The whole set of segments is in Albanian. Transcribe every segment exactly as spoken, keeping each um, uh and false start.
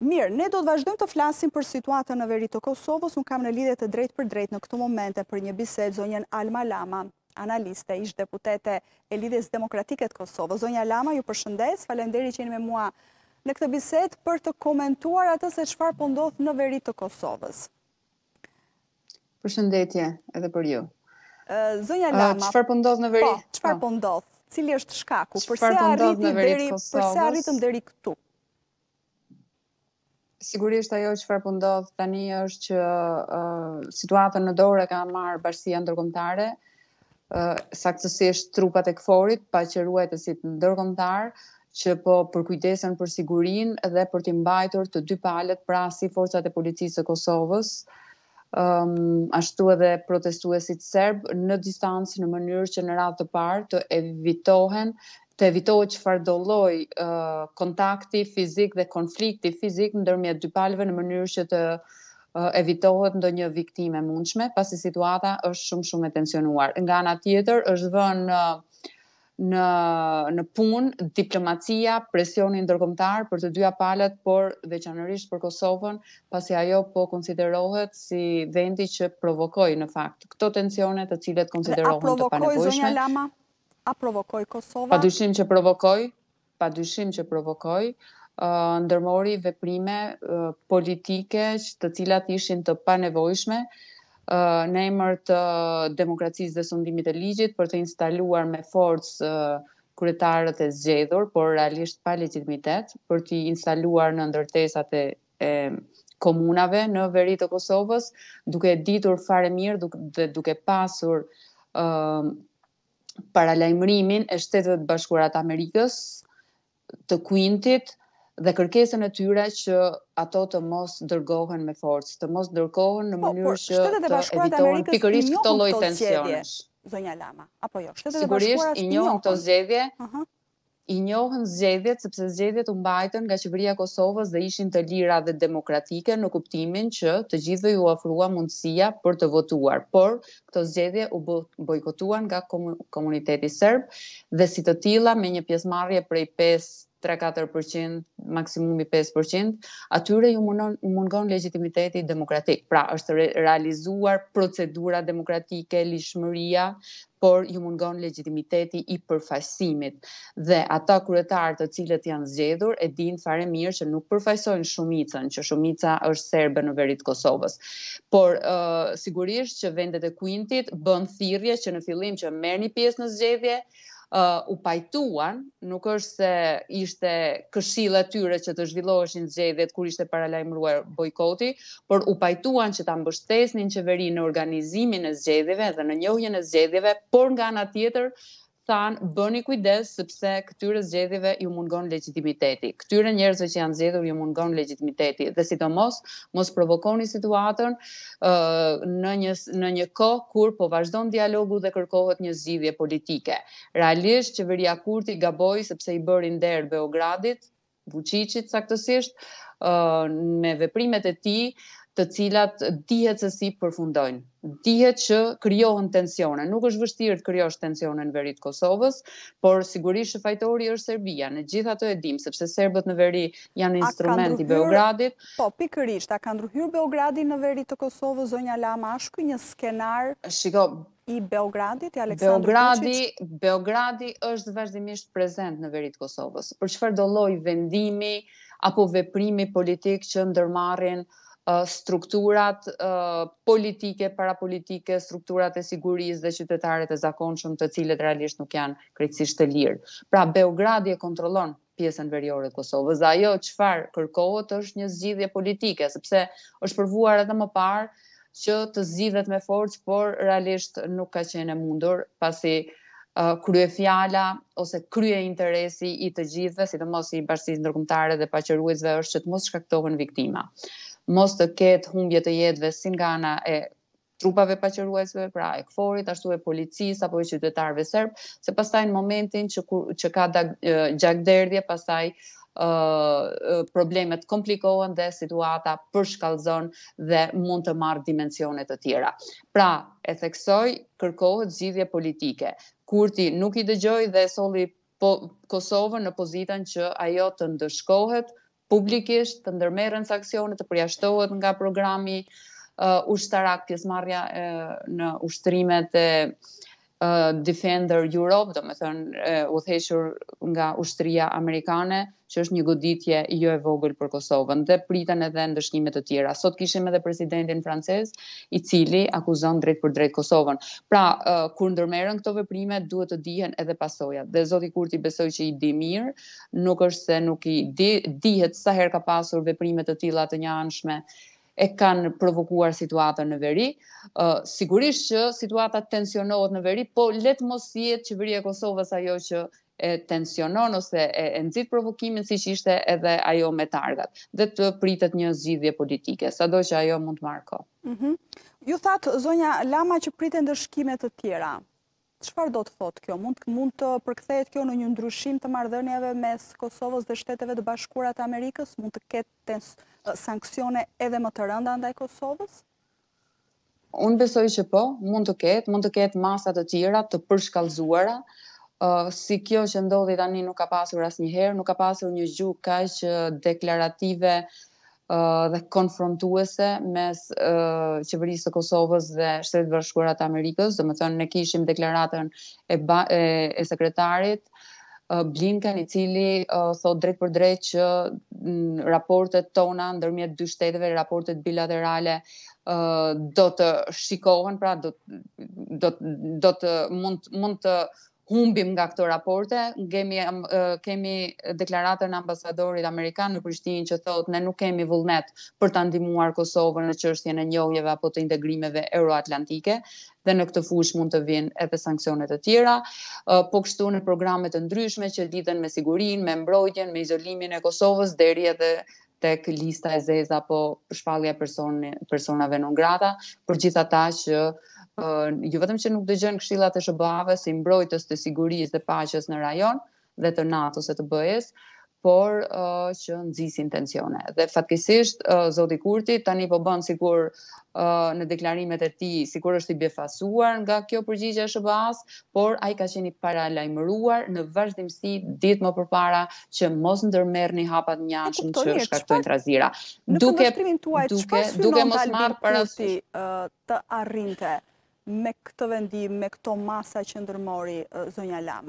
Mirë, ne do të vazhdojmë të flasim për situatën në veri të Kosovës. Unë kam në lidhje të drejt për drejt në këto momente për një bisedë zonjën Alma Lama, analiste, ish deputete e lidhjes demokratike të Kosovës. Zonja Lama, ju përshëndes, falenderit që jeni me mua në këtë bisedë për të komentuar atë se çfarë po ndodh në veri të Kosovës. Përshëndetje edhe për ju. Zonja Lama, çfarë po ndodh në veri? Po, çfarë po ndodh? Cili është shkaku? Pse arritëm Përse arritëm deri këtu? Sigurisht ajo çfarë po ndodh tani është që uh, situatën në dorë ka marrë Bashkia Ndërkombëtare, uh, saktësisht trupat e KFOR-it, paqëruesit ndërkombëtar, që po përkujdesen për sigurinë dhe për të mbajtur të dy palët, pra si forcat e policisë së Kosovës, um, ashtu edhe protestuesit serb në distancë në mënyrë që në radhë të parë të evitohen të evitohet çfarëdo lloj uh, kontakti fizik dhe konflikti fizik ndërmjet dy palëve në mënyrë që të uh, evitohet ndonjë viktime e mundshme, pasi situata është shumë shumë e tensionuar. Nga ana tjetër është vënë uh, në në punë diplomacia, presioni ndërkombëtar për të dyja palët, por veçanërisht për Kosovën, pasi ajo po konsiderohet si vendi që provokoi në fakt këto tensione, të cilet konsiderohen të panevojshme. A provokoi Kosova? Pa dyshim që provokoi, pa dyshim që provokoi, uh, ndërmori veprime uh, politike të cilat ishin të panevojshme uh, në emër të demokracisë dhe sundimit të ligjit për të instaluar me forcë uh, kryetarët e zgjedhur, por realisht pa legitimitet, për të instaluar në ndërtesat e, e komunave në veri të Kosovës, duke ditur fare mirë duke, dhe duke pasur uh, paralajmërimin e Shteteve të Bashkuara të Amerikës, të Quintit dhe kërkesën e tyre që ato të mos dërgohen me forcë, të mos dërgohen në mënyrë që të evitohen pikërisht këto lloj tensionesh. Zonja Lama, apo jo? Shtetet e Sigurisht Bashkuara i njohin këto zgjedhje. I njohën zgjedhjet sepse zgjedhjet u mbajtën nga qeveria e Kosovës dhe ishin të lira dhe demokratike në kuptimin që të gjithëve ju ofrua mundësia për të votuar, por këto zgjedhje u bojkotuan nga komuniteti serb dhe si të tilla me një pjesëmarrje prej pesë tre katër përqind, maksimumi pesë përqind, atyre ju mungon legitimiteti demokratik. Pra, është realizuar procedura demokratike, lishmëria, por ju mungon legitimiteti i përfaqësimit. Dhe ata kryetarë të cilët janë zgjedhur e dinë fare mirë që nuk përfaqësojnë shumicën, që shumica është serbe në veri të Kosovës. Por uh, sigurisht që vendet e Quintit bën thirrje që në fillim që merrni pjesë në zgjedhje, Uh, u pajtuan, nuk është se ishte këshilla e tyre që të zhvilloheshin zgjedhjet kur ishte paralajmëruar bojkoti, por u pajtuan që ta mbështesnin qeverinë në organizimin e zgjedhjeve dhe në njohjen e zgjedhjeve, por nga ana tjetër thanë bëni kujdes sepse këtyre zgjedhjeve ju mungon legitimiteti. Këtyre njerëzve që janë zgjedhur ju mungon legitimiteti dhe sidomos mos provokoni situatën uh, në një në një kohë kur po vazhdon dialogu dhe kërkohet një zgjidhje politike. Realisht qeveria Kurti gaboi sepse i bëri nder Beogradit, Vučićit saktësisht, uh, me veprimet e tij të cilat dihet se si përfundojnë. Dihet që krijohen tensione. Nuk është vështirë të krijosh tensione në veri të Kosovës, por sigurisht që fajtori është Serbia. Ne gjithë ato e dimë, sepse serbët në veri janë instrument i Beogradit. Po, pikërisht, a ka ndërhyrë Beogradi në veri të Kosovës, zonja Lama, është ky një skenar Shiko, i Beogradit, i Aleksandr Beogradi, Beogradi është vazhdimisht prezent në veri të Kosovës. Për çfarëdo lloj vendimi apo veprimi politik që ndërmarrin strukturat uh, politike, parapolitike, strukturat e sigurisë dhe qytetarët e zakonshëm të cilët realisht nuk janë krejtësisht të lirë. Pra Beogradi e kontrollon pjesën veriore të Kosovës dhe ajo çfarë kërkohet është një zgjidhje politike, sepse është provuar edhe më parë që të zgjidhet me forcë, por realisht nuk ka qenë e mundur, pasi uh, kryefjala ose krye interesi i të gjithëve, sidomos i Bashkisë Ndërkombëtare dhe paqëruesve është që të mos shkaktohen viktima. Mos të ketë humbje të jetëve si nga ana e trupave paqëruesve, pra e KFOR-it, ashtu e policisë apo e qytetarëve serb, se pastaj në momentin që, që ka gjakderdhje, pastaj uh, problemet komplikohen dhe situata përshkallëzon dhe mund të marrë dimensione të tjera. Pra, e theksoj, kërkohet zgjidhje politike. Kurti nuk i dëgjoi dhe solli po, Kosovën në pozitën që ajo të ndëshkohet publikisht, të ndërmerren sanksione, të përjashtohet nga programi uh, ushtarak, pjesëmarrja uh, në ushtrimet e uh, Defender Europe, do me thënë uh, udhëhequr nga ushtria amerikane, që është një goditje jo e vogël për Kosovën, dhe priten edhe ndëshkime të tjera. Sot kishim edhe presidentin francez, i cili akuzon drejt për drejt Kosovën. Pra, uh, kur ndërmerren këto veprime, duhet të dihen edhe pasojat. Dhe zoti Kurti besoj që i di mirë, nuk është se nuk i di, dihet sa herë ka pasur veprime të tilla të njëanshme e kanë provokuar situatën në veri. Uh, sigurisht që situata tensionohet në veri, po let mos jetë qeveria e Kosovës ajo që e tensionon ose e, e nxit provokimin siç ishte edhe ajo me targat, dhe të pritet një zgjidhje politike, sado që ajo mund të marrë kohë. Mm-hmm. Ju thatë, zonja Lama, që priten ndëshkime të tjera. Çfarë do të thotë kjo? Mund, mund të përkthehet kjo në një ndryshim të marrëdhënieve mes Kosovës dhe Shteteve të Bashkuara të Amerikës? Mund të ketë sanksione edhe më të rënda ndaj Kosovës? Unë besoj që po, mund të ketë, mund të ketë masa të tjera të përshkallëzuara. Uh, si kjo që ndodhi tani nuk ka pasur asnjëherë, nuk ka pasur një gjuhë kaq deklarative uh, dhe konfrontuese mes uh, qeverisë së Kosovës dhe Shtetet Bashkuara të Amerikës. Domethënë ne kishim deklaratën e, ba, e, e sekretarit uh, Blinken, i cili uh, thot drejt për drejt që m, raportet tona ndërmjet dy shteteve, raportet bilaterale uh, do të shikohen, pra do, do, do të mund, mund të humbim nga këto raporte. Kemi, uh, kemi deklaratën e ambasadorit amerikan në Prishtinë që thotë ne nuk kemi vullnet për ta ndihmuar Kosovën në çështjen e njohjeve apo të integrimeve euroatlantike, dhe në këtë fushë mund të vinë edhe sanksione të tjera, uh, po kështu në programe të ndryshme që lidhen me sigurinë, me mbrojtjen, me izolimin e Kosovës, deri edhe tek lista e zezë apo shpallja personi, personave non grata, për gjithë ata që Uh, jo vetëm që nuk dëgjojnë këshillat e S B A-ve si mbrojtës të sigurisë dhe paqes në rajon dhe të NATO-s e të B E-s, por uh, që nxisin tensione. Dhe fatkeqësisht uh, zoti Kurti tani po bën sikur uh, në deklarimet e tij sikur është i befasuar nga kjo përgjigje e S B A-s, por ai ka qenë i paralajmëruar në vazhdimsi ditë më përpara që mos ndërmerrni hapat njëanshëm që shkaktojnë trazira. Duke duke duke duke mos marrë parasysh uh, të arrinte me këtë vendim, me këto masa që ndërmori uh, zonja Lama?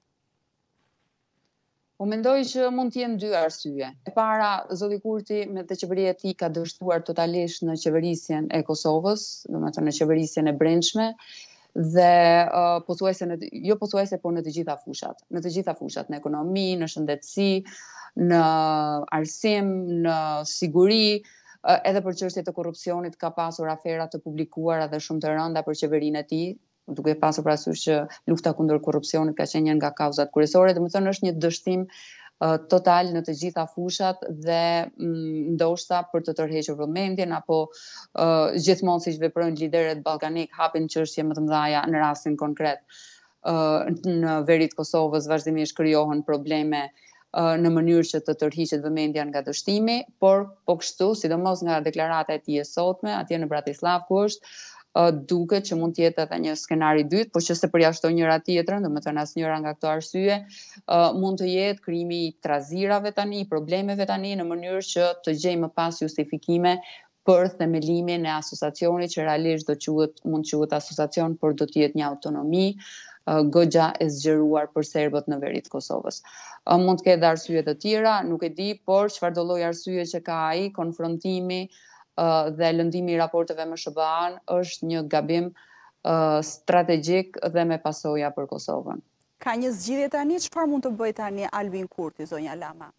U mendoj që mund të jenë dy arsye. E para, zoti Kurti me të qeveria e tij ka dështuar totalisht në qeverisjen e Kosovës, domethënë në qeverisjen e brendshme, dhe uh, pothuajse në, jo pothuajse, por në të gjitha fushat, në të gjitha fushat, në ekonomi, në shëndetësi, në arsim, në siguri. Edhe për çështje të korrupsionit ka pasur afera të publikuara dhe shumë të rënda për qeverinë e tij, duke pasur parasysh që lufta kundër korrupsionit ka qenë një nga kauzat kryesore. Domethënë është një dështim uh, total në të gjitha fushat dhe mm, ndoshta për të tërhequr vëmendjen apo uh, gjithmonë siç veprojnë liderët ballkanik hapin çështje më të mëdha në rastin konkret. Uh, në veri të Kosovës vazhdimisht krijohen probleme në mënyrë që të tërhiqet vëmendja nga dështimi, por po kështu, sidomos nga deklarata e tij e sotme, atje në Bratislav ku është, uh, duket që mund të jetë edhe një skenar i dytë, por që se përjashton njëra tjetrën, domethënë asnjëra nga këto arsye, uh, mund të jetë krijimi i trazirave tani, problemeve tani, në mënyrë që të gjejmë më pas justifikime për themelimin e asociacionit që realisht do quhet, mund quhet asociacion, por do të jetë një autonomi uh, goxha e zgjeruar për serbët në veri të Kosovës. Uh, mund të ketë arsye të tjera, nuk e di, por çfarë do lloj arsye që ka ai, konfrontimi uh, dhe lëndimi i raporteve me S B A-n është një gabim uh, strategjik dhe me pasoja për Kosovën. Ka një zgjidhje tani, çfarë mund të bëjë tani Albin Kurti, zonja Lama?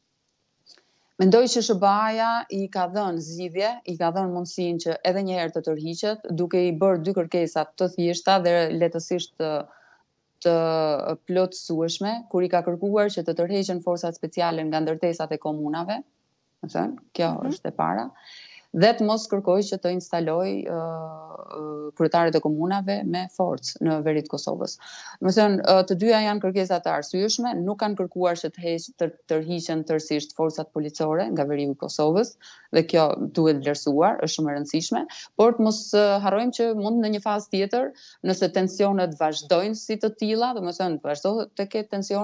Mendoj që S B A-ja i ka dhënë zgjidhje, i ka dhënë mundësinë që edhe një herë të tërhiqet, duke i bërë dy kërkesa të thjeshta dhe lehtësisht të, të plotësueshme, kur i ka kërkuar që të tërheqen forcat speciale nga ndërtesat e komunave, më thënë, kjo mm-hmm. është e para, dhe të mos kërkoj që të instaloj uh, kryetaret e komunave me forcë në veri të Kosovës. Më thënë, uh, të dyja janë kërkesa të arsyeshme, nuk kanë kërkuar që të të tërhiqen tërësisht forcat policore nga Veriu i Kosovës, dhe kjo duhet vlerësuar, është shumë e rëndësishme, por të mos uh, harrojmë që mund në një fazë tjetër, nëse tensionet vazhdojnë si të tilla, domethënë vazhdojnë të ketë tensione,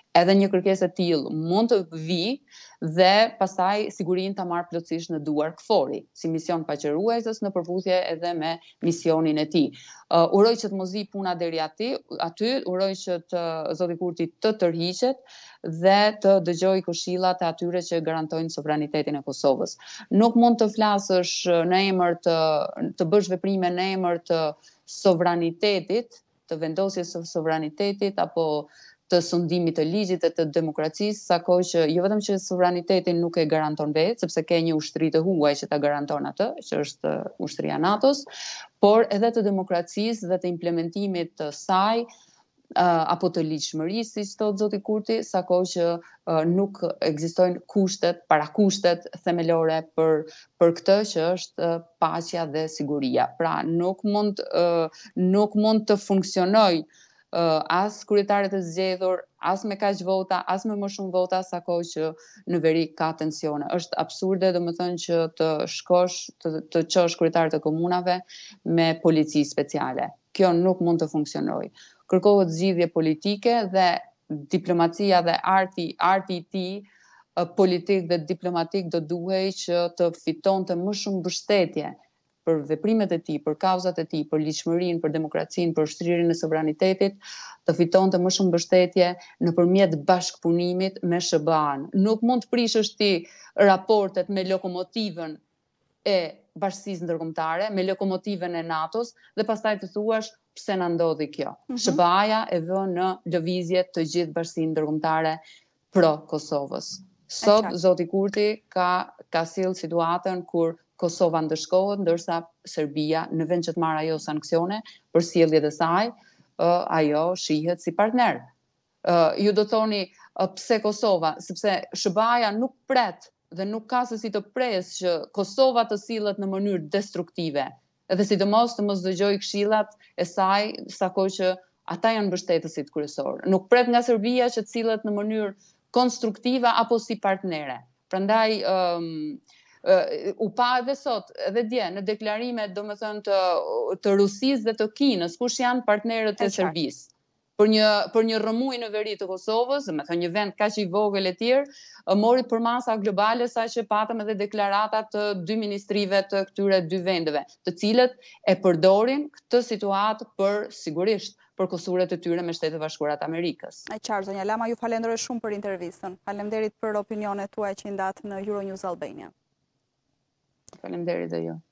edhe një kërkesë e tillë mund të vi dhe pastaj sigurinë ta marr plotësisht në duar KFOR-i, si mision paqëruesës në përputhje edhe me misionin e tij. Uh, uroj që të mos vi puna deri aty, aty uroj që të zoti Kurti të tërhiqet dhe të dëgjoj këshillat e atyre që garantojnë sovranitetin e Kosovës. Nuk mund të flasësh në emër të të bësh veprime në emër të sovranitetit, të vendosjes së sovranitetit apo të sundimit të ligjit dhe të demokracisë, sako që jo vetëm që sovranitetin nuk e garanton vetë, sepse ke një ushtri të huaj që ta garanton atë, që është ushtria NATO-s, por edhe të demokracisë dhe të implementimit të saj, uh, apo të ligjshmërisë, siç thot zoti Kurti, sako që uh, nuk ekzistojnë kushtet, parakushtet themelore për për këtë që është uh, paqja dhe siguria. Pra nuk mund uh, nuk mund të funksionojë Uh, as kryetaret e zgjedhur, as me kaq vota, as me më shumë vota, sako që në veri ka tensione. Është absurde, domethënë që të shkosh, të, të çosh kryetarët e komunave me polici speciale. Kjo nuk mund të funksionojë. Kërkohet zgjidhje politike dhe diplomacia dhe arti, arti i tij uh, politik dhe diplomatik do duhej që të fitonte më shumë mbështetje për veprimet e tij, për kauzat e tij, për ligjshmërinë, për demokracinë, për ushtrirjen e sovranitetit, të fitonte më shumë mbështetje nëpërmjet bashkëpunimit me S B A-n. Nuk mund të prishësh ti raportet me lokomotivën e bashkësisë ndërkombëtare, me lokomotivën e NATO-s dhe pastaj të thuash pse na ndodhi kjo. Mm -hmm. S B A-ja e vë në lëvizje të gjithë bashkësinë ndërkombëtare pro Kosovës. Sot zoti Kurti ka ka sill situatën kur Kosova ndëshkohet, ndërsa Serbia, në vend që të marrë ajo sanksione për sjelljet e saj, uh, ajo shihet si partner. Uh, ju do thoni uh, pse Kosova, sepse S B A-ja nuk pret dhe nuk ka se si të presë që Kosova të sillet në mënyrë destruktive, edhe sidomos të mos dëgjoj këshillat e saj, sako që ata janë mbështetësit kryesor. Nuk pret nga Serbia që të sillet në mënyrë konstruktive apo si partnere. Prandaj um, Uh, u pa edhe sot, edhe dje, në deklarime domethënë të, të Rusisë dhe të Kinës, kush janë partnerët e Serbisë. Për një, për një rrëmuj në veri të Kosovës, domethënë një vend kaq i vogël e tjerë, mori për masa globale sa që patëm edhe deklarata të dy ministrive të këtyre dy vendeve, të cilët e përdorin këtë situatë për sigurisht për kosuret e tyre me Shtetet Bashkuara të Amerikës. E qartë, zonja Lama, ju falenderoj shumë për intervistën. Faleminderit për opinionet tuaja që i ndat në Euronews Albania. Faleminderit dhe ju.